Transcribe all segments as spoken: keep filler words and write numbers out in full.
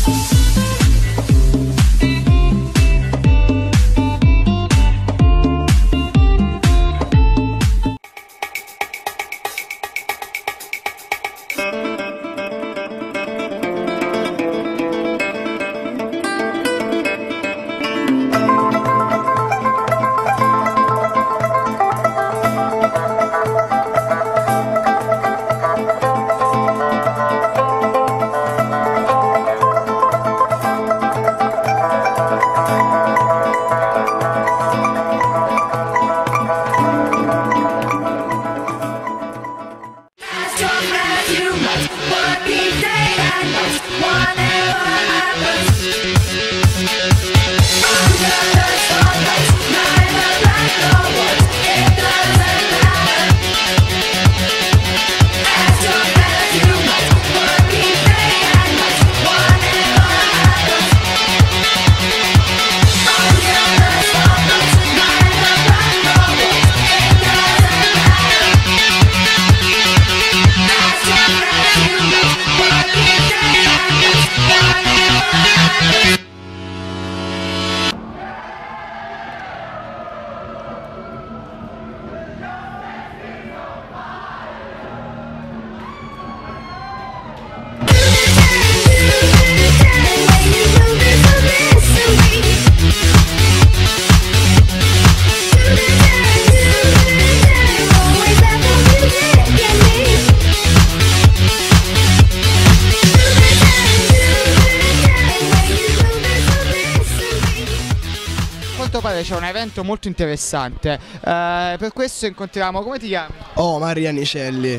C'è un evento molto interessante, eh, per questo incontriamo, come ti chiami? Oh, Maria Nicelli.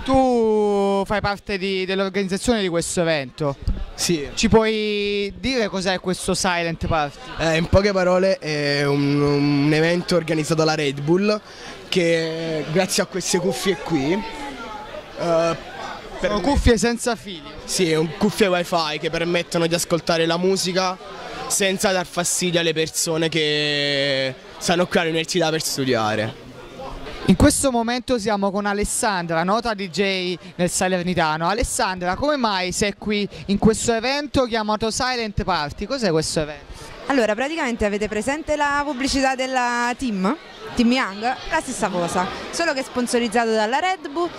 Tu fai parte dell'organizzazione di questo evento? Sì. Ci puoi dire cos'è questo Silent Party? Eh, in poche parole è un, un evento organizzato dalla Red Bull che grazie a queste cuffie qui uh, sono cuffie senza fili? Sì, un cuffie wifi che permettono di ascoltare la musica senza dar fastidio alle persone che stanno qui all'università per studiare. In questo momento siamo con Alessandra, nota D J nel Salernitano. Alessandra, come mai sei qui in questo evento chiamato Silent Party? Cos'è questo evento? Allora, praticamente avete presente la pubblicità della Team? Team Young? La stessa cosa, solo che è sponsorizzato dalla Red Bull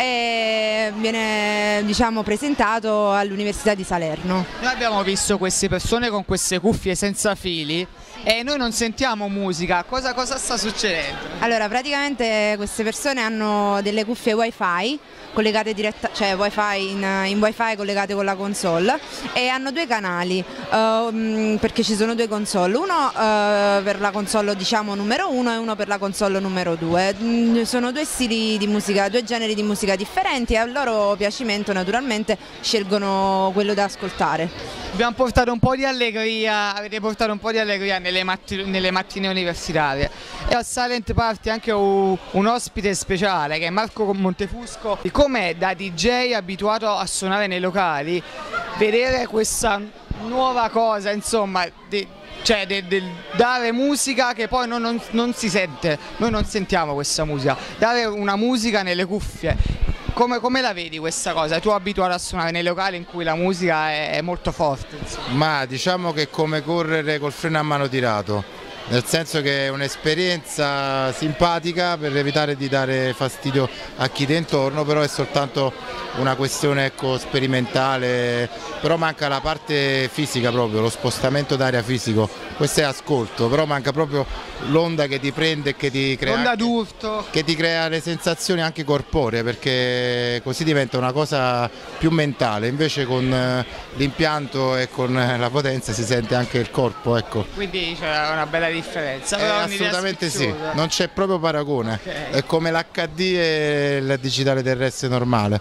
e viene, diciamo, presentato all'Università di Salerno. Noi abbiamo visto queste persone con queste cuffie senza fili e noi non sentiamo musica. Cosa, cosa sta succedendo? Allora, praticamente queste persone hanno delle cuffie wifi collegate diretta, cioè wifi in, in wifi collegate con la console e hanno due canali uh, perché ci sono due console, uno uh, per la console, diciamo, numero uno e uno per la console numero due. Mm, sono due stili di musica, due generi di musica differenti e a loro piacimento naturalmente scelgono quello da ascoltare. Abbiamo portato un po' di allegria, avete portato un po' di allegria nelle, matti, nelle mattine universitarie e al Silent Party anche un, un ospite speciale che è Marco Montefusco. Com'è da D J abituato a suonare nei locali vedere questa nuova cosa, insomma, di, cioè del de, dare musica che poi non, non, non si sente, noi non sentiamo questa musica, dare una musica nelle cuffie. Come, come la vedi questa cosa? Tu abituato a suonare nei locali in cui la musica è, è molto forte, insomma. Ma diciamo che è come correre col freno a mano tirato, nel senso che è un'esperienza simpatica per evitare di dare fastidio a chi ti è intorno, però è soltanto una questione, ecco, sperimentale, però manca la parte fisica proprio, lo spostamento d'aria fisico, questo è ascolto, però manca proprio l'onda che ti prende e che ti crea, l'onda d'urto, che ti crea le sensazioni anche corporee, perché così diventa una cosa più mentale, invece con l'impianto e con la potenza si sente anche il corpo, ecco. Quindi c'è una bella differenza. Eh, assolutamente sì, non c'è proprio paragone, okay. È come l'H D e il digitale terrestre normale,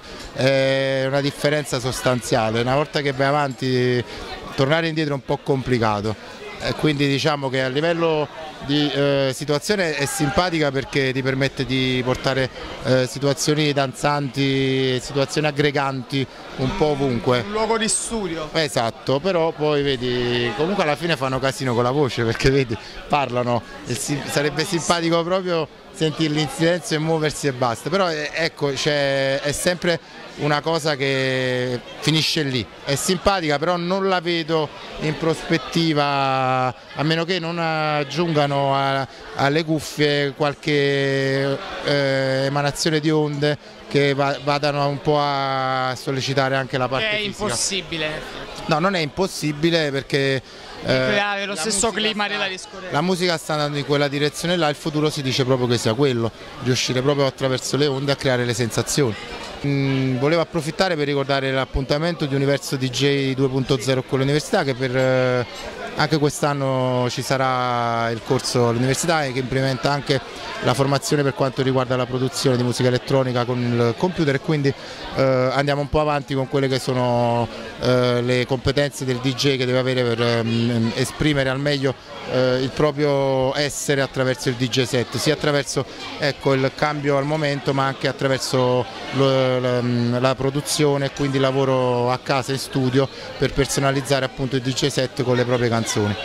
è una differenza sostanziale, una volta che vai avanti tornare indietro è un po' complicato. E quindi diciamo che a livello di eh, situazione è simpatica perché ti permette di portare eh, situazioni danzanti, situazioni aggreganti un po' ovunque. Un luogo di studio. Esatto, però poi vedi, comunque alla fine fanno casino con la voce perché vedi, parlano, e si, sarebbe simpatico proprio sentirli in silenzio e muoversi e basta, però eh, ecco, è sempre una cosa che finisce lì. È simpatica, però non la vedo in prospettiva, a meno che non aggiungano a, alle cuffie qualche eh, emanazione di onde che va, vadano un po' a sollecitare anche la parte È fisica. impossibile. No, non è impossibile perché Di creare lo stesso clima sta, della discoteca. La musica sta andando in quella direzione là, il futuro si dice proprio che sia quello, riuscire proprio attraverso le onde a creare le sensazioni. Mm, volevo approfittare per ricordare l'appuntamento di Universo D J due punto zero con l'università, che per eh, anche quest'anno ci sarà il corso all'università che implementa anche la formazione per quanto riguarda la produzione di musica elettronica con il computer, e quindi eh, andiamo un po' avanti con quelle che sono eh, le competenze del D J che deve avere per ehm, esprimere al meglio eh, il proprio essere attraverso il D J set, sia attraverso ecco, il cambio al momento, ma anche attraverso lo, la, la produzione e quindi il lavoro a casa in studio per personalizzare appunto il D J set con le proprie canzoni.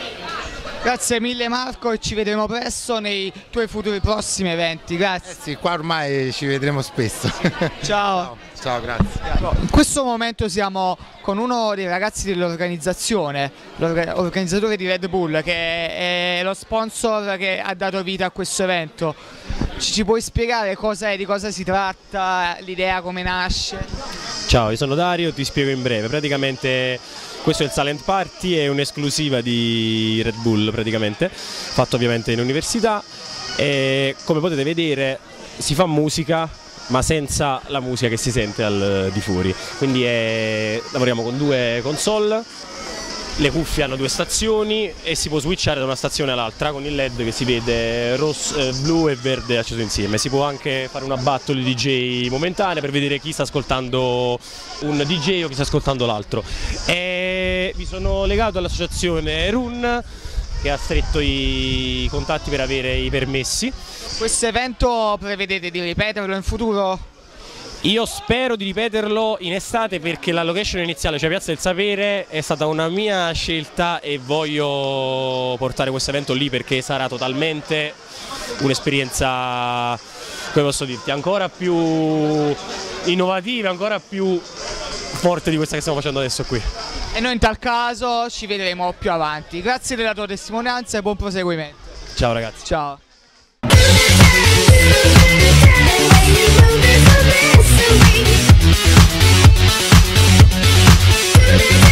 Grazie mille Marco, e ci vedremo presto nei tuoi futuri prossimi eventi. Grazie. Eh sì, qua ormai ci vedremo spesso. Ciao. Ciao, grazie. In questo momento siamo con uno dei ragazzi dell'organizzazione, l'organizzatore di Red Bull, che è lo sponsor che ha dato vita a questo evento. Ci, ci puoi spiegare cosa è, di cosa si tratta, l'idea come nasce? Ciao, io sono Dario, ti spiego in breve. Praticamente questo è il Silent Party, è un'esclusiva di Red Bull praticamente, fatto ovviamente in università, e come potete vedere si fa musica ma senza la musica che si sente al di fuori, quindi è, lavoriamo con due console, le cuffie hanno due stazioni e si può switchare da una stazione all'altra con il led che si vede rosso, eh, blu e verde acceso insieme. Si può anche fare una battle di D J momentanea per vedere chi sta ascoltando un D J o chi sta ascoltando l'altro. E mi sono legato all'associazione Run che ha stretto i contatti per avere i permessi. Questo evento prevedete di ripeterlo in futuro? Io spero di ripeterlo in estate, perché la location iniziale, cioè Piazza del Sapere, è stata una mia scelta e voglio portare questo evento lì perché sarà totalmente un'esperienza, come posso dirti, ancora più innovativa, ancora più forte di questa che stiamo facendo adesso qui. E noi in tal caso ci vedremo più avanti. Grazie della tua testimonianza e buon proseguimento. Ciao ragazzi. Ciao. We'll be right back.